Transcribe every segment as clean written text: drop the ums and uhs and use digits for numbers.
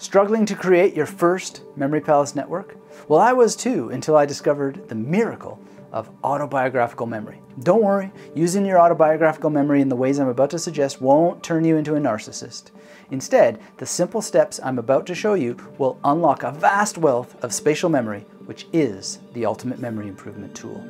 Struggling to create your first memory palace network? Well, I was too, until I discovered the miracle of autobiographical memory. Don't worry, using your autobiographical memory in the ways I'm about to suggest won't turn you into a narcissist. Instead, the simple steps I'm about to show you will unlock a vast wealth of spatial memory, which is the ultimate memory improvement tool.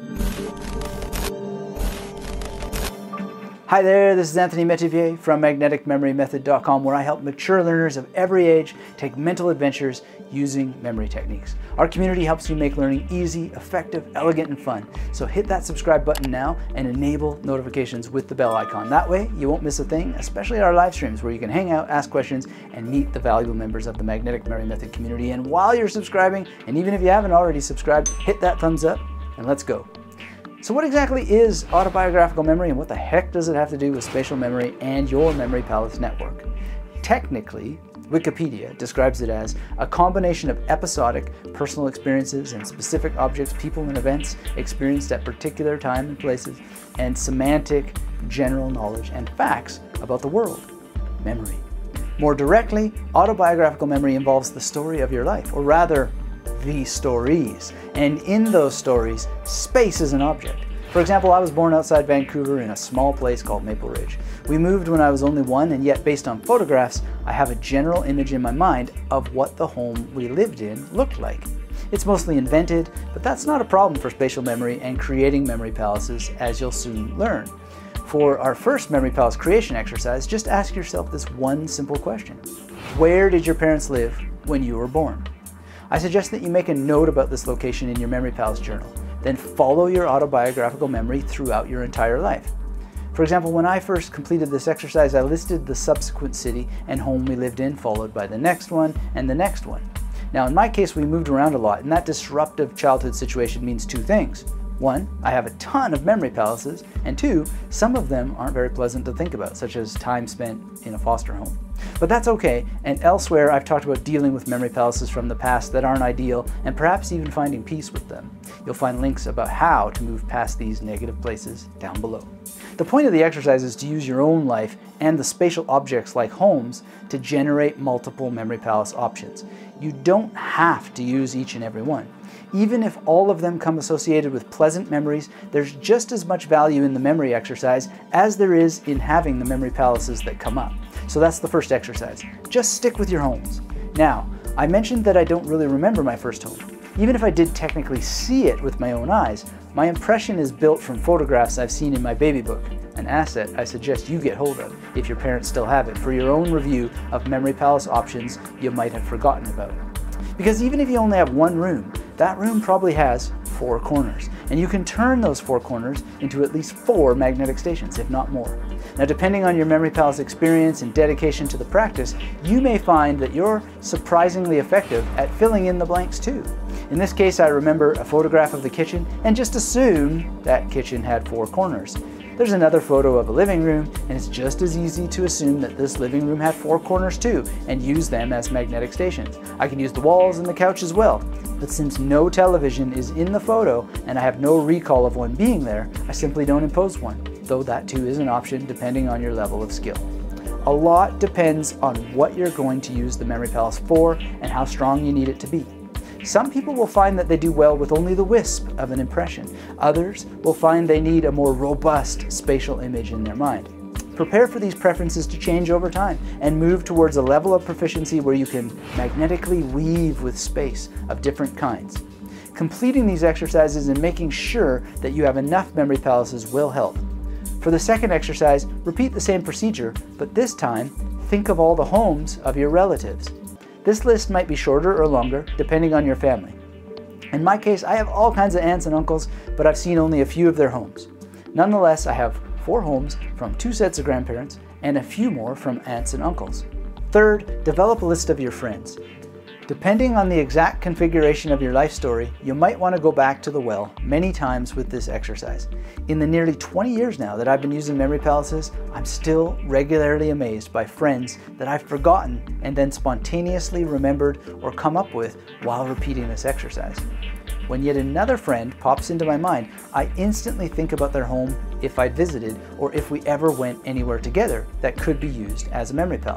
Hi there, this is Anthony Metivier from magneticmemorymethod.com, where I help mature learners of every age take mental adventures using memory techniques. Our community helps you make learning easy, effective, elegant, and fun. So hit that subscribe button now and enable notifications with the bell icon. That way you won't miss a thing, especially our live streams where you can hang out, ask questions, and meet the valuable members of the Magnetic Memory Method community. And while you're subscribing, and even if you haven't already subscribed, hit that thumbs up and let's go. So what exactly is autobiographical memory, and what the heck does it have to do with spatial memory and your memory palace network? Technically, Wikipedia describes it as a combination of episodic personal experiences and specific objects, people, and events experienced at particular time and places, and semantic general knowledge and facts about the world. Memory. More directly, autobiographical memory involves the story of your life, or rather, the stories. And in those stories, space is an object. For example, I was born outside Vancouver in a small place called Maple Ridge. We moved when I was only 1, and yet based on photographs, I have a general image in my mind of what the home we lived in looked like. It's mostly invented, but that's not a problem for spatial memory and creating memory palaces, as you'll soon learn. For our first memory palace creation exercise, just ask yourself this one simple question. Where did your parents live when you were born? I suggest that you make a note about this location in your memory palace journal, then follow your autobiographical memory throughout your entire life. For example, when I first completed this exercise, I listed the subsequent city and home we lived in, followed by the next one and the next one. Now, in my case, we moved around a lot, and that disruptive childhood situation means two things. 1, I have a ton of memory palaces, and 2, some of them aren't very pleasant to think about, such as time spent in a foster home. But that's okay, and elsewhere I've talked about dealing with memory palaces from the past that aren't ideal, and perhaps even finding peace with them. You'll find links about how to move past these negative places down below. The point of the exercise is to use your own life and the spatial objects like homes to generate multiple memory palace options. You don't have to use each and every one. Even if all of them come associated with pleasant memories, there's just as much value in the memory exercise as there is in having the memory palaces that come up. So that's the first exercise. Just stick with your homes. Now, I mentioned that I don't really remember my first home. Even if I did technically see it with my own eyes, my impression is built from photographs I've seen in my baby book, an asset I suggest you get hold of, if your parents still have it, for your own review of memory palace options you might have forgotten about. Because even if you only have one room, that room probably has 4 corners, and you can turn those 4 corners into at least 4 magnetic stations, if not more. Now, depending on your memory palace experience and dedication to the practice, you may find that you're surprisingly effective at filling in the blanks too. In this case, I remember a photograph of the kitchen and just assumed that kitchen had 4 corners. There's another photo of a living room, and it's just as easy to assume that this living room had 4 corners too, and use them as magnetic stations. I can use the walls and the couch as well, but since no television is in the photo, and I have no recall of one being there, I simply don't impose one, though that too is an option depending on your level of skill. A lot depends on what you're going to use the memory palace for and how strong you need it to be. Some people will find that they do well with only the wisp of an impression. Others will find they need a more robust spatial image in their mind. Prepare for these preferences to change over time and move towards a level of proficiency where you can magnetically weave with space of different kinds. Completing these exercises and making sure that you have enough memory palaces will help. For the second exercise, repeat the same procedure, but this time, think of all the homes of your relatives. This list might be shorter or longer, depending on your family. In my case, I have all kinds of aunts and uncles, but I've seen only a few of their homes. Nonetheless, I have 4 homes from 2 sets of grandparents and a few more from aunts and uncles. Third, develop a list of your friends. Depending on the exact configuration of your life story, you might want to go back to the well many times with this exercise. In the nearly 20 years now that I've been using memory palaces, I'm still regularly amazed by friends that I've forgotten and then spontaneously remembered or come up with while repeating this exercise. When yet another friend pops into my mind, I instantly think about their home if I'd visited or if we ever went anywhere together that could be used as a memory palace.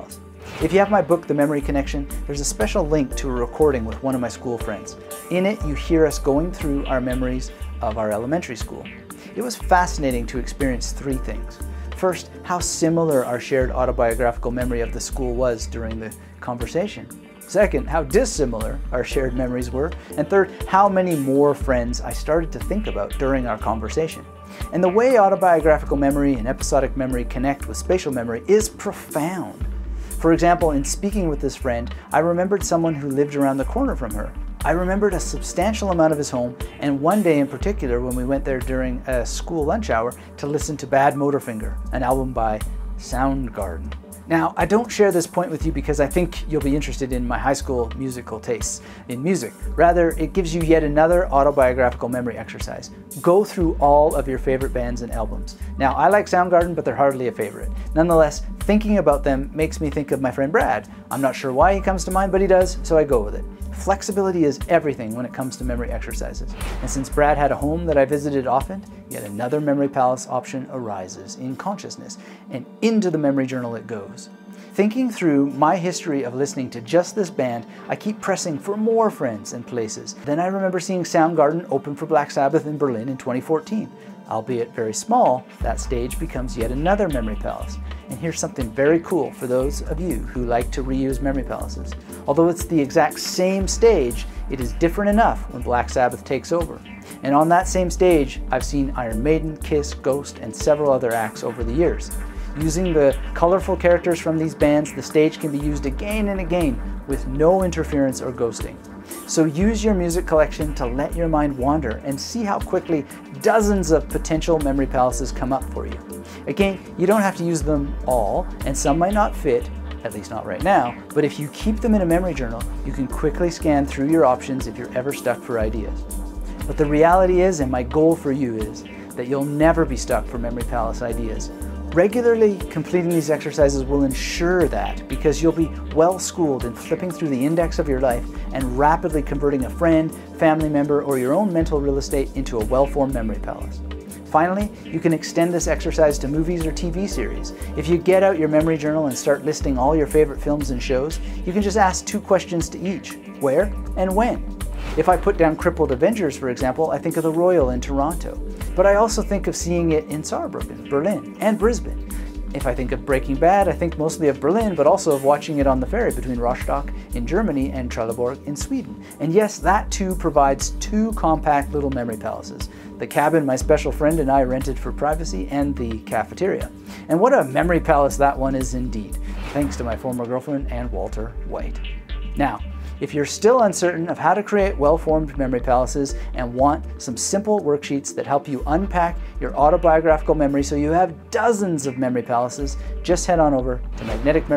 If you have my book, The Memory Connection, there's a special link to a recording with one of my school friends. In it, you hear us going through our memories of our elementary school. It was fascinating to experience three things. First, how similar our shared autobiographical memory of the school was during the conversation. Second, how dissimilar our shared memories were. And third, how many more friends I started to think about during our conversation. And the way autobiographical memory and episodic memory connect with spatial memory is profound. For example, in speaking with this friend, I remembered someone who lived around the corner from her. I remembered a substantial amount of his home, and one day in particular when we went there during a school lunch hour to listen to Bad Motorfinger, an album by Soundgarden. Now, I don't share this point with you because I think you'll be interested in my high school musical tastes in music. Rather, it gives you yet another autobiographical memory exercise. Go through all of your favorite bands and albums. Now, I like Soundgarden, but they're hardly a favorite. Nonetheless, thinking about them makes me think of my friend Brad. I'm not sure why he comes to mind, but he does, so I go with it. Flexibility is everything when it comes to memory exercises. And since Brad had a home that I visited often, yet another memory palace option arises in consciousness, and into the memory journal it goes. Thinking through my history of listening to just this band, I keep pressing for more friends and places. Then I remember seeing Soundgarden open for Black Sabbath in Berlin in 2014. Albeit very small, that stage becomes yet another memory palace. And here's something very cool for those of you who like to reuse memory palaces. Although it's the exact same stage, it is different enough when Black Sabbath takes over. And on that same stage, I've seen Iron Maiden, Kiss, Ghost, and several other acts over the years. Using the colorful characters from these bands, the stage can be used again and again with no interference or ghosting. So use your music collection to let your mind wander and see how quickly dozens of potential memory palaces come up for you. Again, you don't have to use them all, and some might not fit, at least not right now, but if you keep them in a memory journal, you can quickly scan through your options if you're ever stuck for ideas. But the reality is, and my goal for you is, that you'll never be stuck for memory palace ideas. Regularly completing these exercises will ensure that, because you'll be well schooled in flipping through the index of your life and rapidly converting a friend, family member, or your own mental real estate into a well-formed memory palace. Finally, you can extend this exercise to movies or TV series. If you get out your memory journal and start listing all your favorite films and shows, you can just ask 2 questions to each: where and when. If I put down Crippled Avengers, for example, I think of the Royal in Toronto. But I also think of seeing it in Saarbrücken, Berlin, and Brisbane. If I think of Breaking Bad, I think mostly of Berlin, but also of watching it on the ferry between Rostock in Germany and Trelleborg in Sweden. And yes, that too provides 2 compact little memory palaces: the cabin my special friend and I rented for privacy, and the cafeteria. And what a memory palace that one is indeed, thanks to my former girlfriend and Walter White. Now, if you're still uncertain of how to create well-formed memory palaces and want some simple worksheets that help you unpack your autobiographical memory so you have dozens of memory palaces, just head on over to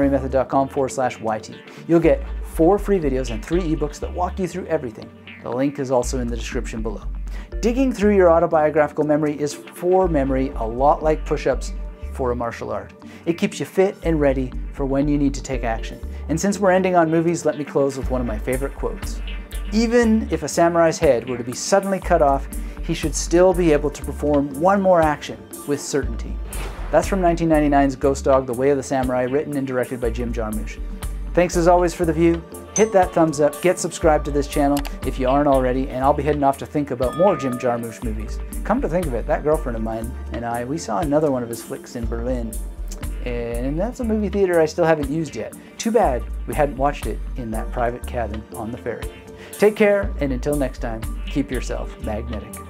magneticmemorymethod.com/YT. You'll get 4 free videos and 3 ebooks that walk you through everything. The link is also in the description below. Digging through your autobiographical memory is for memory, a lot like push-ups for a martial art. It keeps you fit and ready for when you need to take action. And since we're ending on movies, let me close with one of my favorite quotes. Even if a samurai's head were to be suddenly cut off, he should still be able to perform one more action with certainty. That's from 1999's Ghost Dog, The Way of the Samurai, written and directed by Jim Jarmusch. Thanks as always for the view. Hit that thumbs up, get subscribed to this channel if you aren't already, and I'll be heading off to think about more Jim Jarmusch movies. Come to think of it, that girlfriend of mine and we saw another one of his flicks in Berlin. And that's a movie theater I still haven't used yet. Too bad we hadn't watched it in that private cabin on the ferry. Take care, and until next time, keep yourself magnetic.